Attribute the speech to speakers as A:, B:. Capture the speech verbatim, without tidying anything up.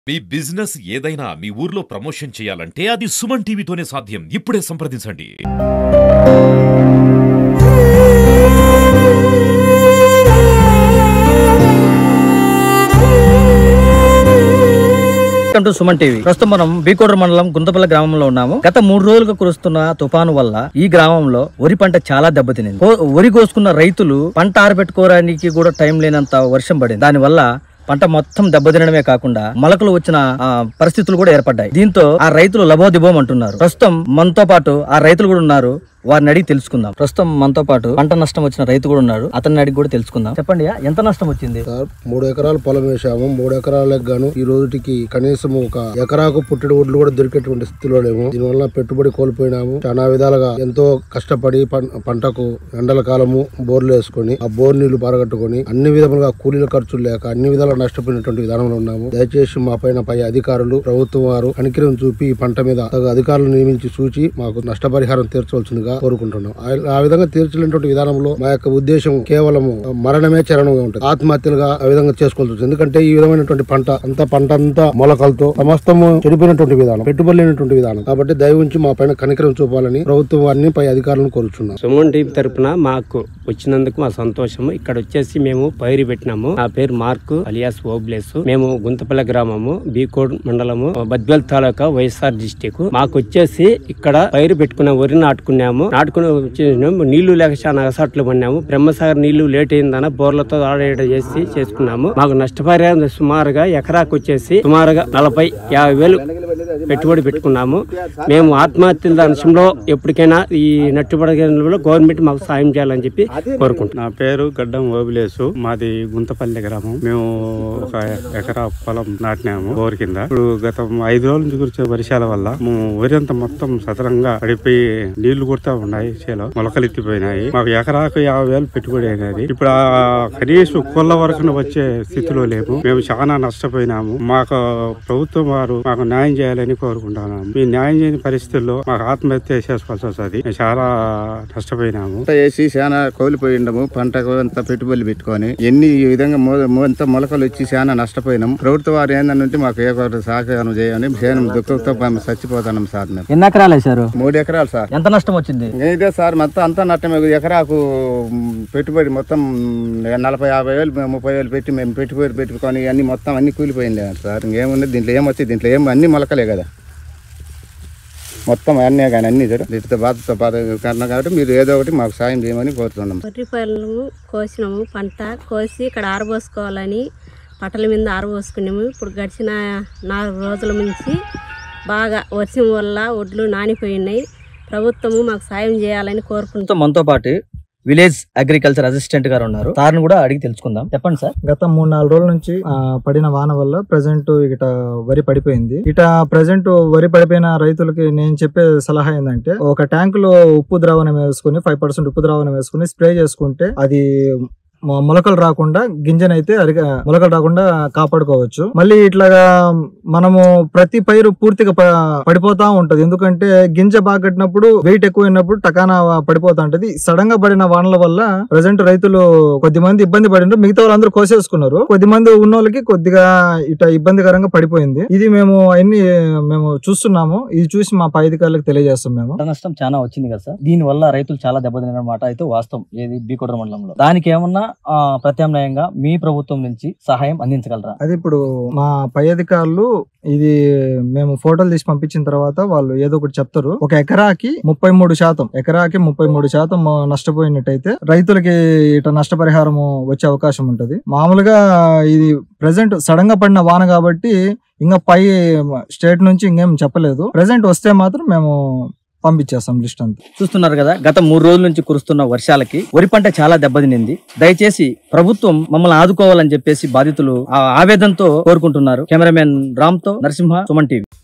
A: మీ business ఏదైనా మీ ఊర్లో promotion చేయాలంటే అది సుమన్ టీవీతోనే సాధ్యం. ఇప్పుడే సంప్రదించండి.
B: సుమన్ టీవీ ప్రస్తుతం మనం బీకోడూరు మండలం గుంతపల్లి గ్రామంలో ఉన్నాము. గత మూడు రోజులుగా కురుస్తున్న తుఫాను వల్ల ఈ గ్రామంలో వరి పంట చాలా దెబ్బతినింది. వరి కోసుకున్న రైతులు పంట ఆరబెట్టుకోవడానికి కూడా టైం లేనంత వర్షం పడింది. దాని వల్ల పంట మొత్తం దెబ్బతినడమే కాకుండా మొలకలు వచ్చిన పరిస్థితులు కూడా ఏర్పడ్డాయి. దీంతో ఆ రైతులు లబోదిబోం అంటున్నారు. ప్రస్తుతం మనతో పాటు ఆ రైతులు కూడా ఉన్నారు. వారిని అడిగి తెలుసుకుందాం. ప్రస్తుతం మనతో పాటు పంట నష్టం వచ్చిన రైతు కూడా ఉన్నాడు. అతన్ని అడిగి కూడా తెలుసుకుందాం. చెప్పండి, ఎంత నష్టం వచ్చింది?
C: సార్, మూడు ఎకరాలు పొలం వేసాము. మూడు ఎకరాలకు గాను ఈ రోజుకి కనీసం ఒక ఎకరాకు పుట్టెడు ఒడ్లు కూడా దొరికేటువంటి స్థితిలో లేము. దీనివల్ల పెట్టుబడి కోల్పోయినాము. చాలా విధాలుగా ఎంతో కష్టపడి పంటకు ఎండల కాలము బోర్లు వేసుకొని ఆ బోర్ నీళ్లు పారగట్టుకొని అన్ని విధములుగా కూలీల ఖర్చులు లేక అన్ని విధాలుగా నష్టపోయినటువంటి విధానంలో ఉన్నాము. దయచేసి మా పైన పై అధికారులు, ప్రభుత్వం వారు కనికరం చూపి ఈ పంట మీద అధికారులు నియమించి చూచి మాకు నష్టపరిహారం తీర్చవలసిందిగా కోరుకుంటున్నాం. ఆ విధంగా తీర్చలేనటువంటి విధానంలో మా యొక్క ఉద్దేశం కేవలం మరణమే చరణంగా ఉంటుంది. ఆత్మహత్యలుగా ఆ విధంగా చేసుకోవాల్సి వస్తుంది. ఎందుకంటే ఈ విధమైనటువంటి పంట అంతా పంట అంతా మొలకలతో సమస్తము చెడిపోయినటువంటి విధానం, పెట్టుబడి లేనటువంటి విధానం. కాబట్టి దయ ఉంచి మా పైన కనికరం చూపాలని ప్రభుత్వం వారిని పై అధికారులను కోరుచున్నాం.
D: సుమన్ టీవీ తరపున మాకు వచ్చినందుకు మా సంతోషం. ఇక్కడ వచ్చేసి మేము పైరు పెట్టినాము. నా పేరు మార్కు అలియాస్ ఓబ్లేసు. మేము గుంతపల్లి గ్రామము, బీకోడ్ మండలము, బద్వేల్ తాలూకా, వైఎస్ఆర్ డిస్టిక్. మాకు వచ్చేసి ఇక్కడ పైరు పెట్టుకున్న వరి నాటుకున్నాము. నాటుకుని నీళ్లు లేక చాలా అగసాట్లు పడినాము. బ్రహ్మసాగర్ నీళ్లు లేట్ అయిందన బోర్లతో ఆడేట చేసి చేసుకున్నాము. మాకు నష్టపరిహారం సుమారుగా ఎకరాకు వచ్చేసి సుమారుగా నలభై యాభై వేలు పెట్టుబడి పెట్టుకున్నాము. మేము ఆత్మహత్యల అంశంలో ఎప్పటికైనా ఈ నట్టుబడి గవర్నమెంట్ మాకు సాయం చేయాలని చెప్పి కోరుకుంటున్నాం.
E: నా పేరు గడ్డం ఓబిలేసు. మాది గుంతపల్లి గ్రామం. మేము ఒక ఎకరా పొలం నాటినాము బోర్ కింద. ఇప్పుడు గత ఐదు రోజుల నుంచి కురిసే వర్షాల వల్ల వరి అంతా మొత్తం సతరంగా పడిపోయి నీళ్లు కొడతా ఉన్నాయి. చేలో మొలకలు ఎత్తిపోయినాయి. మాకు ఎకరాకు యాభై వేలు పెట్టుబడి అయినది. ఇప్పుడు ఆ కనీసం కొల్ల వరకు వచ్చే స్థితిలో లేము. మేము చాలా నష్టపోయినాము. మాకు ప్రభుత్వం వారు మాకు న్యాయం చేయాలని కోరుకుంటున్నాము. మీ న్యాయం చేయని పరిస్థితుల్లో మాకు ఆత్మహత్య చేసుకోవాల్సి వస్తుంది. చాలా నష్టపోయినాము.
F: వేసి చాలా కోల్పోయిండము. పంటకు అంత పెట్టుబడులు పెట్టుకొని ఎన్ని ఈ విధంగా ఎంత మొలకలు వచ్చి చాలా నష్టపోయినాము. ప్రభుత్వ వారు ఏంటంటే మాకు ఏ సహకారం చేయని సేనం దుఃఖంతో చచ్చిపోతాం సార్. మేము
B: ఎన్ని ఎకరాలు వేసారు?
F: మూడు ఎకరాలు సార్.
B: ఎంత నష్టం వచ్చింది?
F: ఇదే సార్, మొత్తం అంతా నష్టమే. ఎకరాకు పెట్టుబడి మొత్తం నలభై యాభై వేలు ముప్పై వేలు పెట్టి మేము పెట్టుబడి పెట్టుకొని అన్ని మొత్తం అన్ని కూలిపోయింది సార్. ఇంకేమున్నది దీంట్లో ఏమొచ్చి దీంట్లో ఏం అన్ని మొలకలే కదా మొత్తం అన్నీ. కానీ అన్ని వీటితో బాధతో బాధ కారణం కాబట్టి మీరు ఏదో ఒకటి మాకు సాయం చేయమని కోరుతున్నాం.
G: వరి పళ్ళు కోసినాము. పంట కోసి ఇక్కడ ఆరబోసుకోవాలని పట్టల మీద ఆరబోసుకున్నాము. ఇప్పుడు గడిచిన నాలుగు రోజుల నుంచి బాగా వర్షం వల్ల ఒడ్లు నానిపోయినాయి. ప్రభుత్వము మాకు సాయం చేయాలని కోరుకుంటాం.
B: మనతో పాటు విలేజ్ అగ్రికల్చర్ అసిస్టెంట్ గారు ఉన్నారు. సార్ని కూడా అడిగి తెలుసుకుందాం. చెప్పండి సార్.
H: గత మూడు నాలుగు రోజుల నుంచి పడిన వాన వల్ల ప్రజెంట్ ఇట వరి పడిపోయింది. ఇట ప్రజెంట్ వరి పడిపోయిన రైతులకి నేను చెప్పే సలహా ఏంటంటే, ఒక ట్యాంక్ లో ఉప్పు ద్రావణం వేసుకుని ఫైవ్ పర్సెంట్ ఉప్పు ద్రావణం వేసుకుని స్ప్రే చేసుకుంటే అది మొలకలు రాకుండా గింజనైతే అరిగ మొలకలు రాకుండా కాపాడుకోవచ్చు. మళ్ళీ ఇట్లాగా మనము ప్రతి పైరు పూర్తిగా పడిపోతా ఉంటది. ఎందుకంటే గింజ బాగా కట్టినప్పుడు వెయిట్ ఎక్కువైనప్పుడు టకానా పడిపోతా ఉంటది. సడన్ గా పడిన వానల వల్ల ప్రజెంట్ రైతులు కొద్ది మంది ఇబ్బంది పడినారు. మిగతా వాళ్ళందరూ కోసేసుకున్నారు. కొద్ది మంది ఉన్న వాళ్ళకి కొద్దిగా ఇట ఇబ్బందికరంగా పడిపోయింది. ఇది మేము అన్ని మేము చూస్తున్నాము. ఇది చూసి మా పై అధికారులకు తెలియజేస్తాం. మేము
B: నష్టం చాలా వచ్చింది కదా సార్. దీని వల్ల రైతులు చాలా దెబ్బతిన మాట అయితే వాస్తవం. ఏది బీకోడూరు మండలంలో దానికి ఏమన్నా ప్రత్యామ్నాయంగా మీ ప్రభుత్వం నుంచి సహాయం అందించగలరా?
H: అది ఇప్పుడు మా పై అధికారులు ఇది మేము ఫోటోలు తీసి పంపించిన తర్వాత వాళ్ళు ఏదో ఒకటి చెప్తారు. ఒక ఎకరాకి ముప్పై మూడు శాతం ఎకరాకి ముప్పై మూడు శాతం నష్టపోయినట్టయితే రైతులకి ఇట నష్టపరిహారం వచ్చే అవకాశం ఉంటది. మామూలుగా ఇది ప్రెసెంట్ సడన్ గా పడిన వాన కాబట్టి ఇంకా పై స్టేట్ నుంచి ఇంకేం చెప్పలేదు. ప్రెసెంట్ వస్తే మాత్రం మేము పంపించేస్తాం లిస్ట్ అంతా.
B: చూస్తున్నారు కదా, గత మూడు రోజుల నుంచి కురుస్తున్న వర్షాలకి వరి పంట చాలా దెబ్బతినింది. దయచేసి ప్రభుత్వం మమ్మల్ని ఆదుకోవాలని చెప్పేసి బాధితులు ఆవేదనతో కోరుకుంటున్నారు. కెమెరామెన్ రామ్ తో నరసింహ, సుమన్ టీవీ.